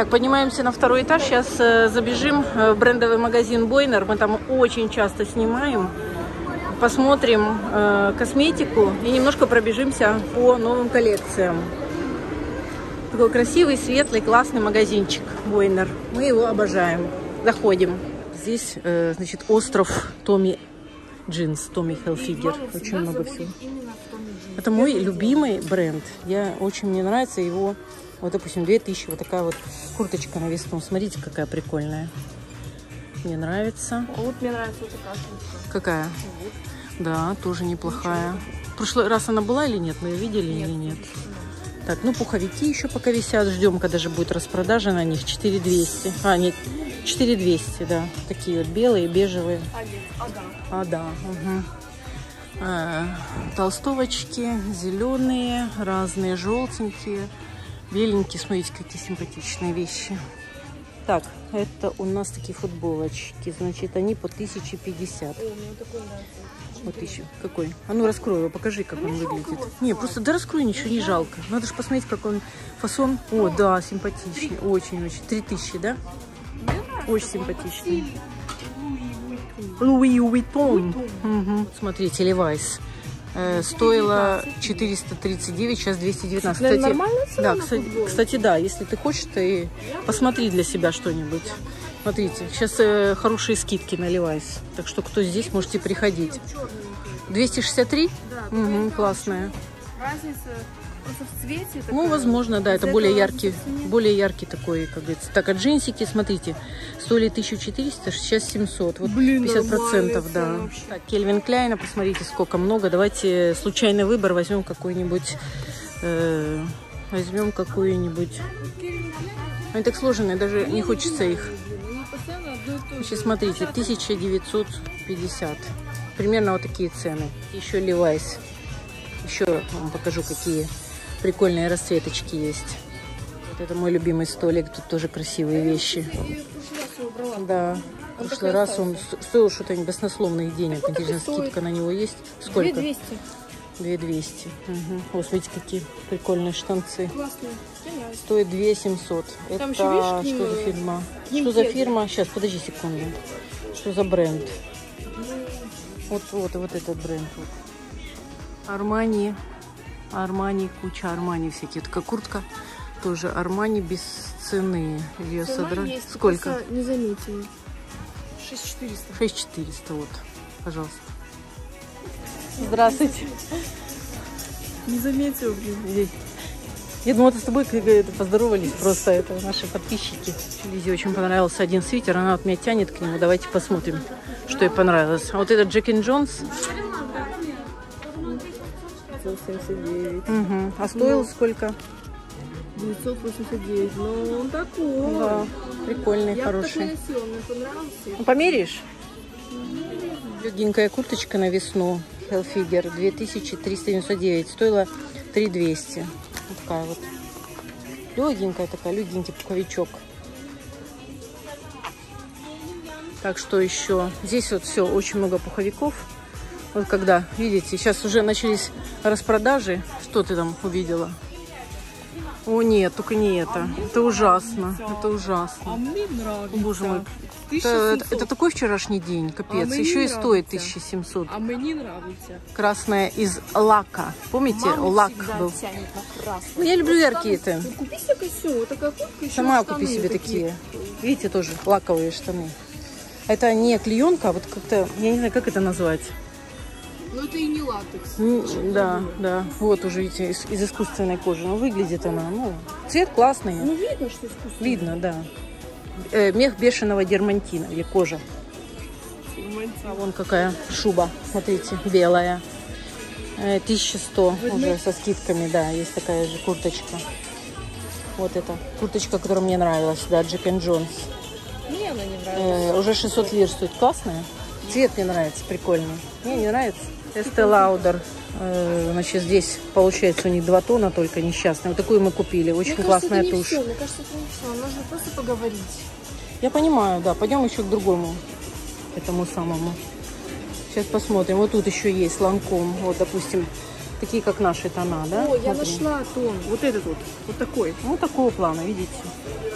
Так, поднимаемся на второй этаж. Сейчас забежим в брендовый магазин Бойнер. Мы там очень часто снимаем. Посмотрим косметику и немножко пробежимся по новым коллекциям. Такой красивый, светлый, классный магазинчик Бойнер. Мы его обожаем. Заходим. Здесь, значит, остров Томми Джинс, Томми Хилфигер. Очень много всего. Это мой любимый бренд. Мне нравится его. Вот, допустим, 2000. Вот такая вот курточка на весну. Смотрите, какая прикольная. Мне нравится. А вот мне нравится вот такая куртка. Какая? Вот. Да, тоже неплохая. В прошлый раз она была или нет? Мы ее видели или нет? Так, ну пуховики еще пока висят. Ждем, когда же будет распродажа на них. 4200. А, нет, 4200, да. Такие вот белые, бежевые. Да. Угу. Толстовочки, зеленые, разные, желтенькие, беленькие. Смотрите, какие симпатичные вещи. Так, это у нас такие футболочки. Значит, они по 1050. О, мне такой нравится. Вот еще. Какой? А ну раскрой его, покажи, как он выглядит. Не, просто да раскрой, ничего не жалко. Надо же посмотреть, как он фасон. О, да, симпатичный. Очень-очень. 3000, да? Очень симпатичный. Луи Уиттон. Угу. Смотрите, Levi's. Стоило 439, сейчас 219. Кстати, нормальная цена, да, кстати, да, если ты хочешь, ты посмотри для себя что-нибудь. Смотрите, сейчас хорошие скидки на Levi's. Так что, кто здесь, можете приходить. 263? Да, угу, классная. Разница просто в цвете. Такая, ну, возможно, да, это более яркий такой, как говорится. Так, а джинсики, смотрите, стоили 1400, сейчас 700. Вот 50%, да. Так, Кельвин Кляйна, посмотрите, сколько много. Давайте случайный выбор, возьмем какой-нибудь... Они так сложные, даже не хочется их. Сейчас смотрите, 1950. Примерно вот такие цены. Еще Levi's. Еще вам покажу, какие прикольные расцветочки есть. Вот это мой любимый столик. Тут тоже красивые вещи. Да. В прошлый раз он стоил что-то баснословных денег. Интересно, скидка на него есть? Сколько? 2200. 2200. Угу. О, смотрите, какие прикольные штанцы. Классные. Стоит 2700. Там это еще, видишь, что за фирма? Что за фирма? Сейчас, подожди секунду. Что за бренд? Вот этот бренд. Вот. Армани, куча Армани всякие. Такая куртка тоже Армани без цены. Ее содрали. Сколько? Не заметили. 6400. 6400, вот, пожалуйста. Здравствуйте. Не заметил, блин. Я думала, с тобой поздоровались, просто это наши подписчики. Лизе очень понравился один свитер, она от меня тянет к нему. Давайте посмотрим, что ей понравилось. А вот этот Джек энд Джонс. 979. Угу. А стоил сколько? 989. Ну, он такой. Да, прикольный, хороший. Я так носила, мне понравился. Ну, померяешь? Легенькая курточка на весну. Хилфигер 2399. Стоила 3200. Вот такая вот. Легенькая такая, легенький пуховичок. Так, что еще? Здесь вот все, очень много пуховиков. Вот когда, видите, сейчас уже начались распродажи. Что ты там увидела? О, нет, только не это. Это ужасно. Это ужасно. А мне нравится. О, боже мой. Это такой вчерашний день, капец. Еще и стоит 1700. А мне нравится. Красная из лака. Помните, лак был? Ну, я люблю яркие-то. Ну, купи себе костюм, вот такая куртка. Сама купи себе такие. Видите, тоже лаковые штаны. Это не клеенка, а вот как-то, я не знаю, как это назвать. Ну, это и не латекс. Да, да. Вот уже, видите, из искусственной кожи. Но выглядит она, ну, цвет классный. Ну, видно, что искусственно. Видно, да. Мех бешеного дермантина или кожа. А вон какая шуба, смотрите, белая. 1100 уже со скидками, да, есть такая же курточка. Вот эта курточка, которая мне нравилась, да, Джек энд Джонс. Мне она не нравится. Уже 600 лир стоит, классная. Цвет мне нравится, прикольный. Мне не нравится. Estee Lauder. Значит, здесь получается у них 2 тона только несчастные. Вот такую мы купили. Очень классная тушь. Мне кажется, это не все. Нужно просто поговорить. Я понимаю, да. Пойдем еще к другому, этому самому. Сейчас посмотрим. Вот тут еще есть Ланком. Вот, допустим, такие, как наши тона, да? О, я нашла тон. Вот этот вот. Вот такой. Вот такого плана, видите?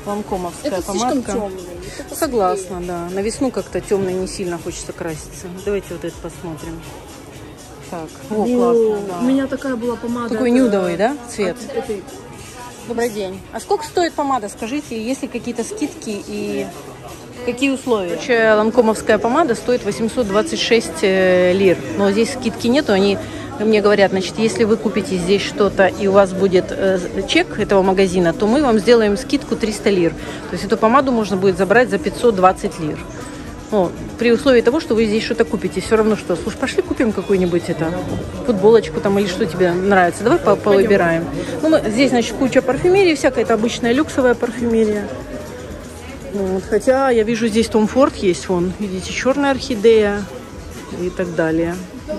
Ланкомовская Это слишком помадка. темный. Согласна, да. На весну как-то темный не сильно хочется краситься. Давайте вот это посмотрим. Так, о, классно, да. У меня такая была помада. Такой нюдовый, да, цвет? Этой. Добрый день. А сколько стоит помада, скажите, есть ли какие-то скидки и какие условия? Короче, ланкомовская помада стоит 826 лир, но здесь скидки нету, они мне говорят, значит, если вы купите здесь что-то и у вас будет чек этого магазина, то мы вам сделаем скидку 300 лир. То есть эту помаду можно будет забрать за 520 лир. Ну, при условии того, что вы здесь что-то купите, все равно что. Слушай, пошли купим какую-нибудь футболочку там или что тебе нравится. Давай повыбираем. Ну, здесь, значит, куча парфюмерии, всякая, это обычная люксовая парфюмерия. Вот. Хотя я вижу, здесь Том Форд есть, вон, видите, черная орхидея и так далее.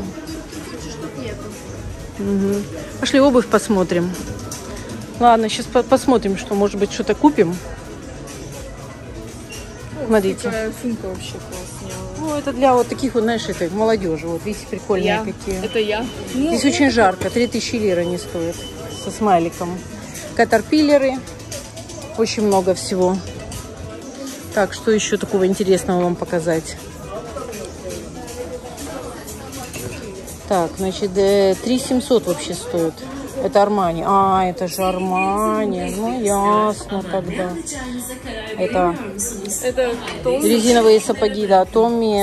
Угу. Пошли обувь посмотрим. Ладно, сейчас посмотрим, что, может быть, что-то купим. Смотрите. Такая сумка вообще классная. Ну, это для вот таких вот, знаешь, этой молодежи. Вот, видите, прикольные какие. Это я. Здесь очень жарко, 3000 лир они стоят со смайликом. Катерпиллеры, очень много всего. Так, что еще такого интересного вам показать? Так, значит, 3700 вообще стоит. Это Армани. А, это же Армани. Ну, ясно тогда. Это резиновые сапоги, да, Томми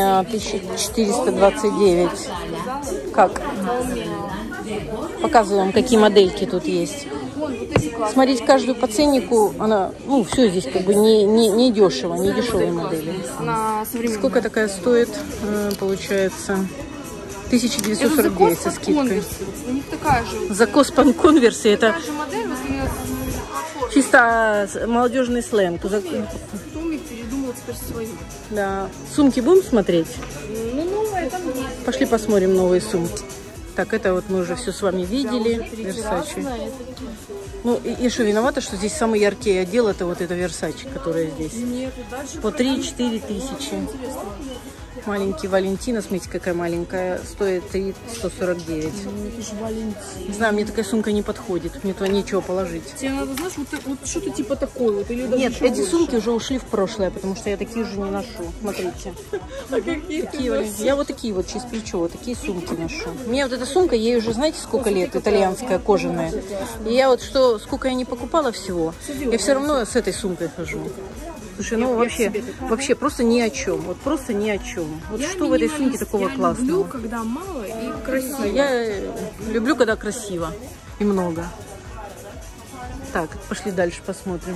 1429. Как? Показываю вам, какие модельки тут есть. Смотреть каждую по ценнику, она, ну, все здесь как бы не дешево, не дешевые модели. Сколько такая стоит, получается? 1949 со скидкой. У них такая же. Закос пан конверси, это Такая же модель, но с чисто молодежный сленг. Томми передумал теперь свою. Да. Сумки будем смотреть? Ну, новая там есть. Пошли посмотрим новые сумки. Так, это вот мы уже все с вами видели. Версачи. Ну, и что, виновата, что здесь самый яркий отдел, это вот это Версачи, которая здесь. Нет, дальше По 3-4 тысячи. Маленький Валентина, смотрите, какая маленькая, стоит 349. это же Валентин. Не знаю, мне такая сумка не подходит, мне туда нечего положить. Тебе надо, знаешь, вот что-то типа такое вот. Или даже Нет, еще эти больше. сумки уже ушли в прошлое, потому что я такие уже не ношу. Смотрите. А какие Такие, я вот такие вот через плечо, вот такие сумки ношу. У меня вот эта сумка, ей уже, знаете, сколько лет, итальянская, кожаная. И я вот сколько я не покупала всего, я все равно с этой сумкой хожу. Слушай, ну вообще просто ни о чем. Вот просто ни о чем. Вот Я что в этой сумке такого я классного? люблю, когда мало и красиво. Я люблю, когда красиво и много. Так, пошли дальше посмотрим.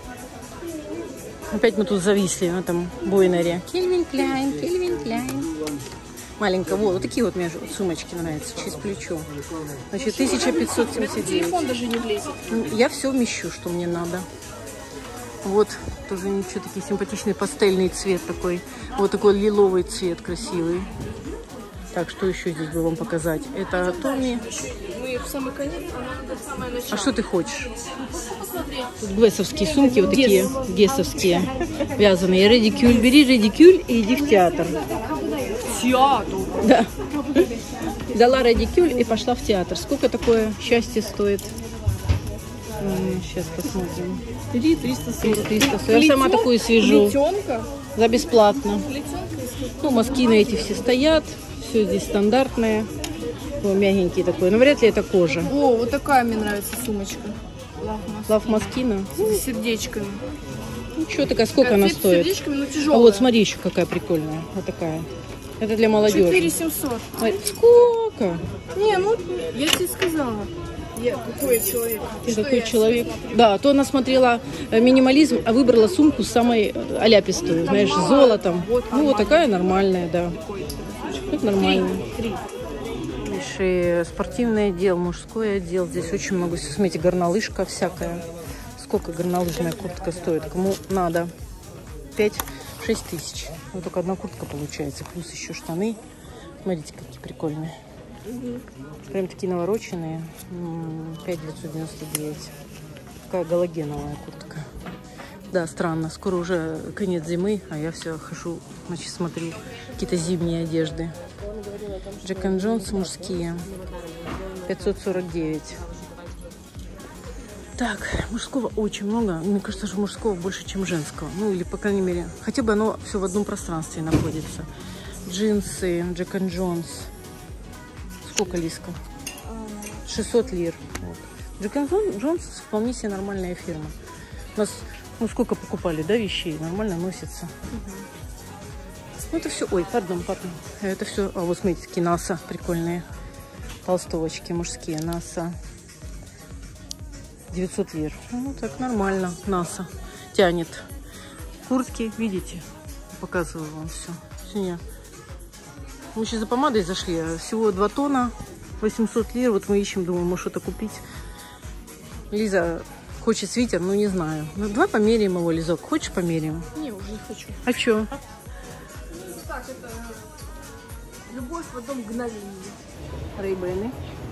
Опять мы тут зависли на этом Бойнере. Кельвин Кляйн, Кельвин Кляйн. Маленькая, вот такие вот мне сумочки нравятся, через плечо. Значит, 1579. Телефон даже не влезет. Я все вмещу, что мне надо. Вот, тоже ничего, такие симпатичный пастельный цвет такой. Вот такой лиловый цвет красивый. Так, что еще здесь бы вам показать? Это Томми. Мы в самый конец, а самое начало. А что ты хочешь? Тут гвессовские сумки, вот такие гессовские, вязаные. Редикюль, бери редикюль и иди в театр. Театр. Да. Дала редикюль и пошла в театр. Сколько такое счастье стоит? Сейчас посмотрим. 340. 340. Я сама такую свяжу. Плетенка. За бесплатно. Ну, москины эти все стоят. Все здесь стандартное. Ой, мягенький такой. Но вряд ли это кожа. О, вот такая мне нравится сумочка. Лав Москина. С сердечками. Ну, что такая, сколько она Цвет с стоит? сердечками, но А тяжелая. вот смотри, еще какая прикольная. Вот такая. Это для молодежи. 4700. Ой, сколько? Не, ну, я тебе сказала. Я какой человек. Ты такой человек. Да, то она смотрела минимализм, а выбрала сумку самой аляпистую, знаешь, с золотом. Ну, вот такая нормальная, да. Это нормально. Дальше спортивный отдел, мужской отдел. Здесь очень много. Смотрите, горнолыжка всякая. Сколько горнолыжная куртка стоит? Кому надо? 5-6 тысяч. Вот только одна куртка получается. Плюс еще штаны. Смотрите, какие прикольные. Прям такие навороченные. 5999. Такая галогеновая куртка. Да, странно. Скоро уже конец зимы, а я все хожу, значит, смотрю какие-то зимние одежды. Джек энд Джонс мужские. 549. Так, мужского очень много. Мне кажется, что мужского больше, чем женского. Ну, или, по крайней мере, хотя бы оно все в одном пространстве находится. Джинсы, Джек энд Джонс. Сколько, Лиска? 600 лир. Вот. Джек энд Джонс вполне себе нормальная фирма. У нас, ну, сколько покупали, да, вещей? Нормально носится. Ну, это все... Ой, пардон. Это все... А, вот, смотрите, такие НАСА прикольные. Толстовочки мужские, НАСА. 900 лир. Ну, так нормально. НАСА тянет. Куртки, видите? Показываю вам все. Сегодня мы сейчас за помадой зашли. Всего 2 тона. 800 лир. Вот мы ищем, думаю, может что-то купить. Лиза хочет свитер, но не знаю. Ну, давай померяем его, Лизок. Хочешь померяем? Не, уже не хочу. А что? Так, это любовь в одном мгновении. Рейбены.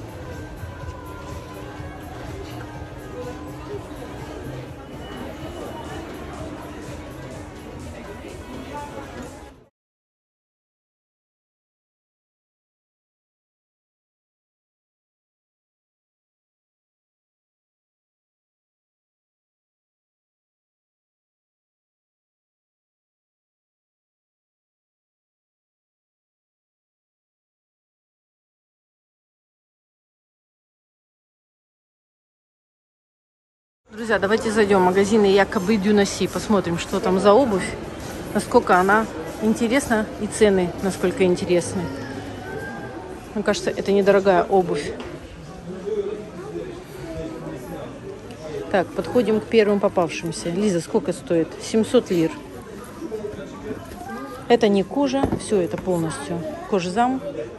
Друзья, давайте зайдем в магазины якобы Дюнаси, посмотрим, что там за обувь, насколько она интересна и цены насколько интересны. Мне кажется, это недорогая обувь. Так, подходим к первым попавшимся. Лиза, сколько стоит? 700 лир. Это не кожа, все это полностью кожзам.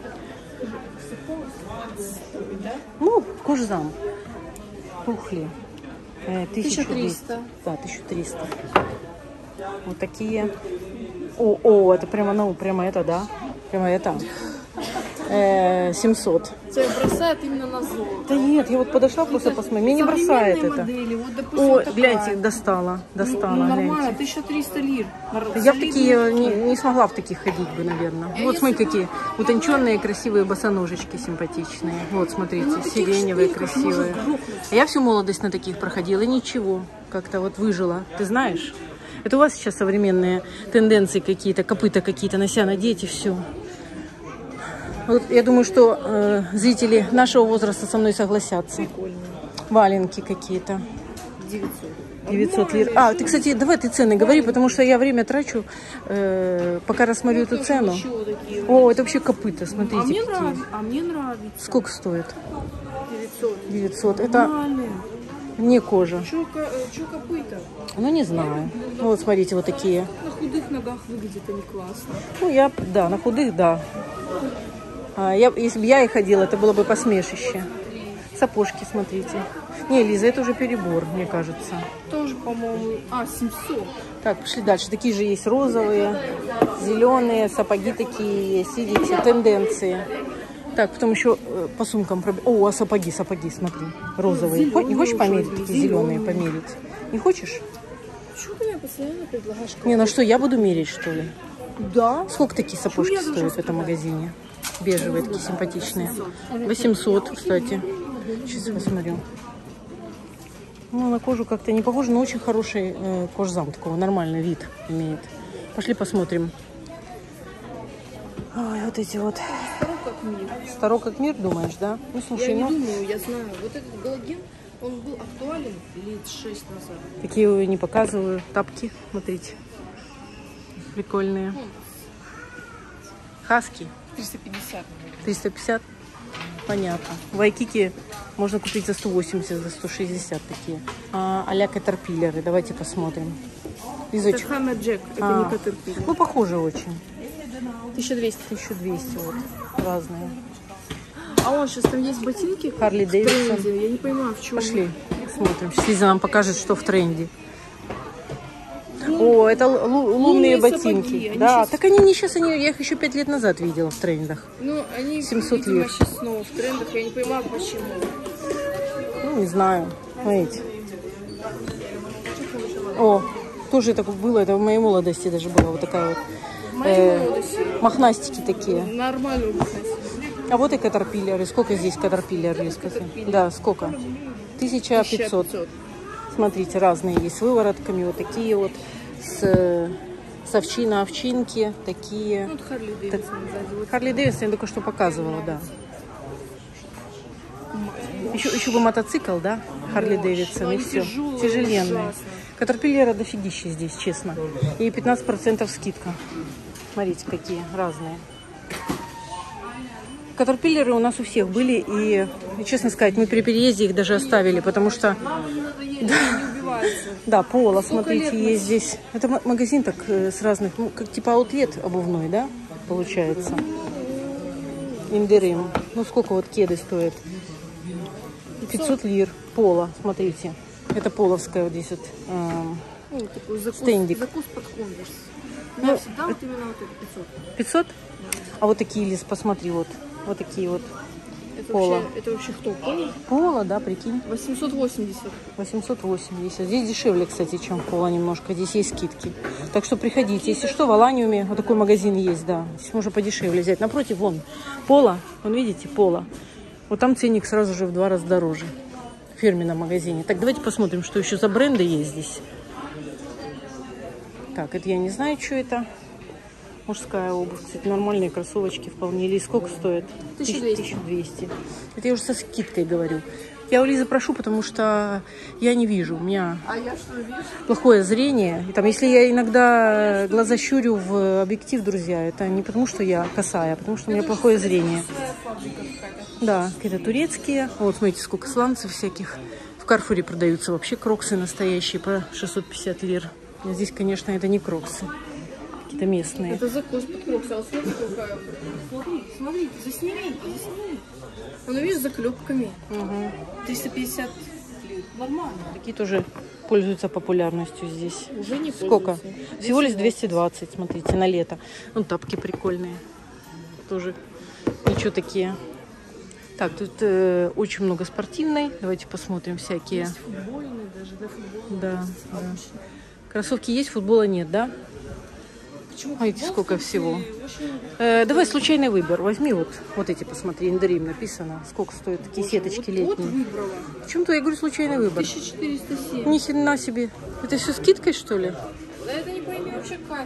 Ну, кожзам. Пухли. 1300. Да, 1300. Вот такие. О, это прямо, ну, прямо это, да? Прямо это. 700. Тебя бросает именно на золото. Да нет, я вот подошла просто посмотреть. Меня не бросает это. Модели, вот, допустим, О, такая. гляньте, достала. Ну, нормально, Гляньте. 1300 лир. Я в такие не смогла в таких ходить бы, наверное. Вот смотрите, какие утонченные, красивые босоножечки симпатичные. Вот, смотрите, сиреневые, красивые. А я всю молодость на таких проходила, и ничего, как-то вот выжила. Ты знаешь? Это у вас сейчас современные тенденции какие-то, копыта какие-то на себя надеть и все. Вот я думаю, что зрители нашего возраста со мной согласятся. Прикольно. Валенки какие-то. 900 лир. Нормально. Ты, кстати, давай ты цены говори, потому что я время трачу, пока рассмотрю эту цену. Такие. О, это вообще копыта, смотрите. А мне какие. нравится. А мне нравится. Сколько стоит? 900. 900. Это Нормально. не кожа. Чё копыта? Ну, не знаю. Вот, смотрите, вот такие. На худых ногах выглядит они классно. Ну, да, на худых, да. Если бы я и ходила, это было бы посмешище. Сапожки, смотрите. Не, Лиза, это уже перебор, мне кажется. Тоже, по-моему, 700. Так, пошли дальше. Такие же есть розовые, зеленые, сапоги такие есть. Видите, тенденции. Так, потом еще по сумкам. О, сапоги, смотри, розовые. Не хочешь померить? Такие зеленые померить? Не хочешь? Что ты мне постоянно предлагаешь? Не, ну что, я буду мерить, что ли? Да. Сколько такие сапожки стоят в этом магазине? Бежевые, такие симпатичные. 800, кстати. Сейчас посмотрю. Ну, на кожу как-то не похоже, но очень хороший кожзам, такого нормальный вид имеет. Пошли посмотрим. Ой, вот эти вот. Старо как мир. Старо как мир, думаешь, да? Ну, слушай, Я не думаю, я знаю. Вот этот галоген, он был актуален лет 6 назад. такие не показываю. Тапки, смотрите. Прикольные. Хаски. 350. 350? Понятно. В Айкике можно купить за 180, за 160 такие. А-ля Caterpillar. Давайте посмотрим. Это Hammer Jack, это не Caterpillar. Ну, похоже очень. 1200. 1200 вот. Разные. А он сейчас там есть ботинки Харли в Дэвидсон. тренде. Я не понимаю, в чем. Пошли, смотрим. Сейчас Лиза нам покажет, что в тренде. О, это лунные ботинки. сапоги. Они Да, щас... так они сейчас, я их еще 5 лет назад видела в трендах. Ну, они, 700 видимо, лир. сейчас снова в трендах. Я не понимаю, почему. Ну, не знаю. Смотрите. О, тоже это было, это в моей молодости даже было вот такая вот. Мохнастики такие. Нормально. А вот и Caterpillar. Сколько здесь Caterpillar, Лизка? Да, сколько? 1500. Смотрите, разные есть с выворотками. Вот такие вот с овчина овчинки. Такие. Вот Харли Дэвидсон сзади. Вот. Харли Дэвидсон я только что показывала, да. Еще бы мотоцикл, да? Харли Дэвидсон и все. Тяжеленные. Катерпиллера дофигища здесь, честно. И 15% скидка. Смотрите, какие разные. Катерпиллеры у нас у всех были. И, честно сказать, мы при переезде их даже оставили, потому что... Да, Пола, смотрите, есть здесь. Это магазин так с разных, ну, как типа аутлет обувной, да, получается. Индерим. Ну, сколько вот кеды стоят? 500 лир. Пола, смотрите. Это половская вот здесь вот стендик. Закус под конверс. Ну, всегда вот именно вот это 500. 500? А вот такие, Лиз, посмотри, вот такие вот. Это вообще кто? Пола? Пола, да, прикинь. 880. 880. Здесь дешевле, кстати, чем Пола немножко. Здесь есть скидки. Так что приходите. Если что, в Аланиуме вот такой магазин есть, да. Здесь можно подешевле взять. Напротив, вон, Пола. Вон, видите, Пола. Вот там ценник сразу же в 2 раза дороже. В фирменном магазине. Так, давайте посмотрим, что еще за бренды есть здесь. Так, это я не знаю, что это. Мужская обувь. Кстати, нормальные кроссовочки вполне. Или сколько стоит? 1200. Это я уже со скидкой говорю. Я у Лизы прошу, потому что я не вижу. У меня плохое зрение. И там, если я иногда глаза щурю в объектив, друзья, это не потому, что я косая, а потому, что у меня плохое зрение. Да, какие-то турецкие. Вот, смотрите, сколько сланцев всяких. В Карфуре продаются вообще кроксы настоящие по 650 лир. А здесь, конечно, это не кроксы. Какие-то местные. Это закус под кроксы. А вот смотри, какая. Смотри, засними. Он, видишь, с заклепками. Угу. 350 лир. Нормально. Такие тоже пользуются популярностью здесь. Уже не сколько? пользуются. Всего лишь 220, смотрите, на лето. Ну, тапки прикольные. Тоже ничего такие. Так, тут очень много спортивной. Давайте посмотрим всякие. Есть футбольные даже, да, футбольные. Да, да. Кроссовки есть, футбола нет, да? Почему? Видите, сколько всего. Давай случайный выбор. Возьми вот эти, посмотри, Индерим написано. Сколько стоят такие сеточки летние. Вот выбрала. Почему-то я говорю случайный выбор. 1407. Ни хрена себе. Это все скидкой, что ли? Да это не пойми вообще как.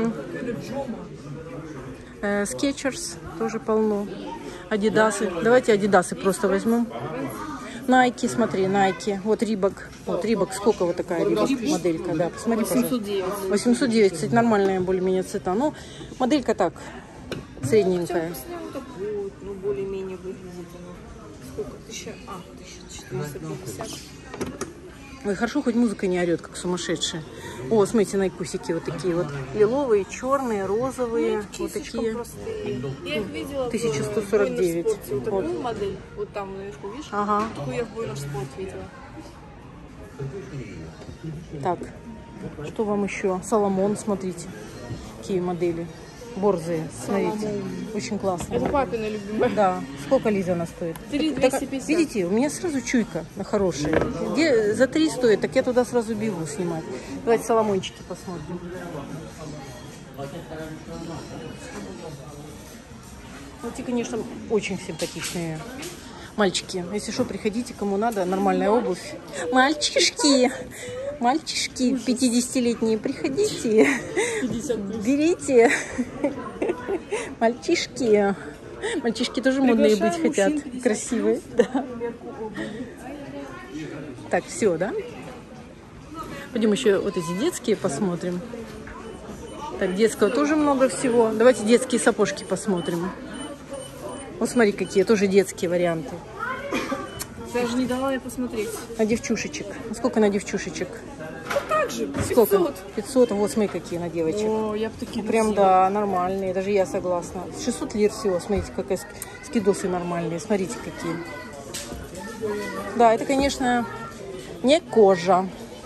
Скетчерс тоже полно. Адидасы. Давайте адидасы просто возьмем. Найки, смотри, Найки. Вот Рибок. Вот Рибок, сколько вот такая Рибок моделька, да, посмотри, 809. 809, кстати, нормальная более-менее цвета. Ну, моделька так, средненькая. Ну, более-менее выглядит оно. Сколько? 1450. Ой, хорошо, хоть музыка не орет, как сумасшедшая. О, смотрите, найкусики вот такие вот. Лиловые, черные, розовые. Вот такие. Я их видела 1149. Вот такую модель. Вот там наверху, видишь? Ага. Такую я в Бойнер Спорт видела. Так, что вам еще? Соломон, смотрите. Какие модели. Борзые, смотрите. Очень классно. Это папина любимая. Да. Сколько, Лиза, она стоит? 3250. Видите, у меня сразу чуйка на хорошие. Где за 3 стоит, так я туда сразу бегу снимать. Давайте соломончики посмотрим. Эти, конечно, очень симпатичные мальчики. Если что, приходите, кому надо, нормальная обувь. Мальчишки, 50-летние, приходите, 50. берите. Мальчишки тоже модные быть хотят, красивые. Да. Так, все, да? Пойдем еще вот эти детские посмотрим. Так, детского тоже много всего. Давайте детские сапожки посмотрим. Вот смотри, какие тоже детские варианты. Даже не дала я посмотреть. На девчушечек. Сколько на девчушечек? Вот так же, 500. Сколько? 500. Вот смотри, какие на девочек. О, я бы такие Прям, носила. да, нормальные. Даже я согласна. 600 лир всего. Смотрите, какие скидосы нормальные. Смотрите, какие. Да, это, конечно, не кожа.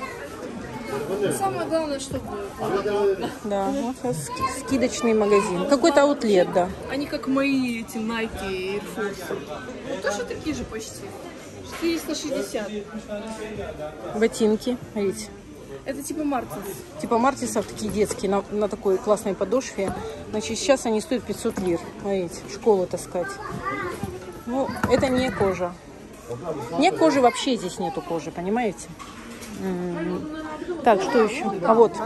Самое главное, чтобы... Да, вот скидочный магазин. Какой-то аутлет, да. Они как мои эти Nike Air Force. Вот тоже такие же почти. 460. Ботинки, видите. Это типа Мартинс. Типа Мартисов, такие детские, на такой классной подошве. Значит, сейчас они стоят 500 лир. Смотрите, в школу таскать. Ну, это не кожа. Нет кожи, вообще здесь нету кожи, понимаете? Так, что еще? А вот.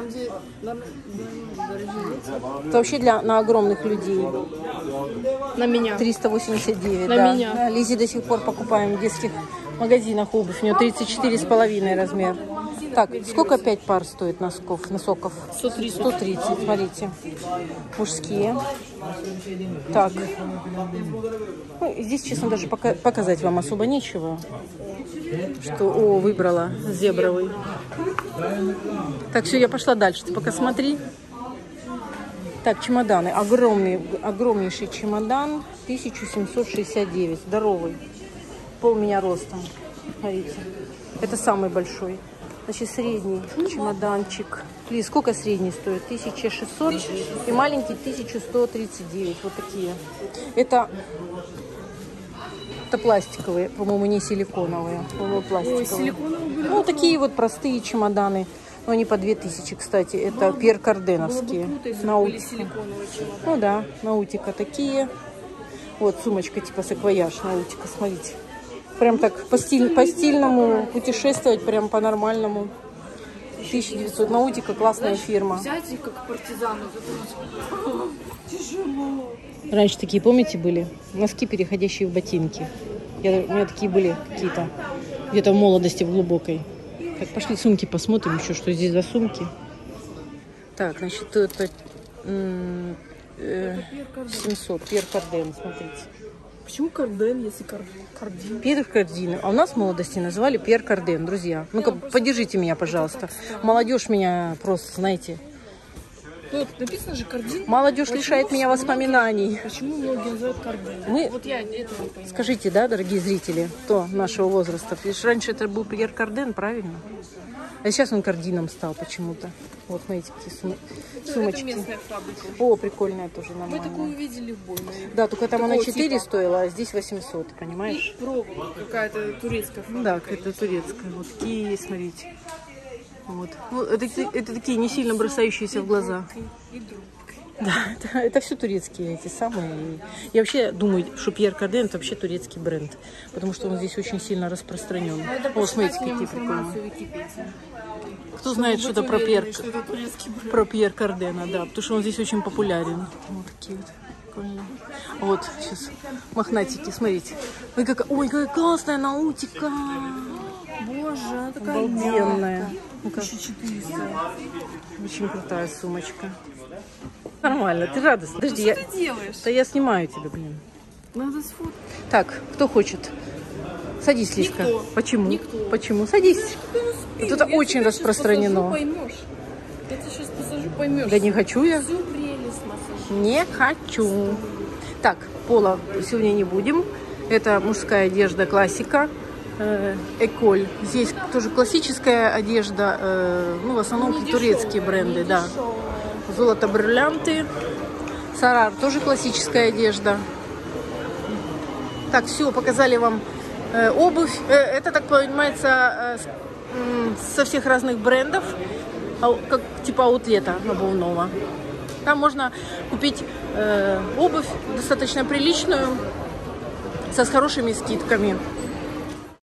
Это вообще на огромных людей. На меня. 389, На да. меня. Да, Лизе до сих пор покупаем в детских магазинах обувь. У нее 34,5 размер. Так, сколько 5 пар стоит носоков? 130. 130, смотрите. Мужские. Так. Ну, здесь, честно, даже показать вам особо нечего. Что, выбрала зебровый. Так, все, я пошла дальше. Ты пока смотри. Так, чемоданы. Огромнейший чемодан. 1769. Здоровый. Пол меня ростом. Смотрите. Это самый большой. Значит, средний чемоданчик. Лиз, сколько средний стоит? 1600. И маленький 1139. Вот такие. Это пластиковые, по-моему, не силиконовые. По-моему, пластиковые. Ой, силиконовые были. Ну, такие вот простые чемоданы. Но они по 2000, кстати. Это перкарденовские. Наутика. Ну да, наутика такие. Вот сумочка типа саквояж наутика, смотрите. Прям так по стильному путешествовать, прям по-нормальному. 1900. Наутика классная фирма. Взять их как партизаны. Тяжело. Раньше такие, помните, были? Носки, переходящие в ботинки. У меня такие были какие-то. Где-то в молодости, в глубокой. Так, пошли сумки посмотрим еще, что здесь за сумки. Так, значит, это 700. Пьер Карден, смотрите. Почему Карден, если Кардин? Пьер Кардин. А у нас в молодости называли Пьер Карден, друзья. Ну-ка, поддержите меня, пожалуйста. Молодежь меня просто, знаете... Тут написано же Кардин. Молодежь лишает меня воспоминаний. Почему многие называют Карден? Вот я этого не понимаю. Скажите, да, дорогие зрители, кто нашего возраста? Потому что раньше это был Пьер Карден, правильно? А сейчас он Кардином стал почему-то. Вот, смотрите, какие сумочки. Это местная фабрика. О, прикольная тоже, Мы нормальная. такую видели в Бойне. Да, только там Такого она 4 типа. стоила, а здесь 800, понимаешь? И пробовала. Какая-то турецкая фабрика. Да, это турецкая. Вот такие, смотрите. Вот. Ну, это такие не сильно бросающиеся в глаза. И друг. Да, это все турецкие эти самые. Я вообще думаю, что Пьер Карден это вообще турецкий бренд, потому что он здесь очень сильно распространен. О, смотрите, какие прикольные. Кто знает что-то про Пьер Кардена, да, потому что он здесь очень популярен. Вот такие вот прикольные. Вот, сейчас мохнатики, смотрите. Ой, какая классная наутика. Боже, она такая Обалденная. Ну-ка. 1400. Очень крутая сумочка. Нормально, ты радостна. Подожди, Что ты делаешь? Да я снимаю тебя, блин. Надо сфоткать. Так, кто хочет? Садись, Лизка. Никто. Почему? Никто. Почему? Садись. Вот это очень распространено. Я тебя сейчас посажу, поймешь. Да не хочу я. Всю прелесть массажа. Не хочу. Так, пола сегодня не будем. Это мужская одежда, классика. Эколь. Здесь тоже классическая одежда. Ну, в основном турецкие бренды, да. Золото-бриллианты. Сарар, тоже классическая одежда. Так, все, показали вам обувь. Это, так понимается, со всех разных брендов, как типа аутлета обувного. Там можно купить обувь достаточно приличную, с хорошими скидками.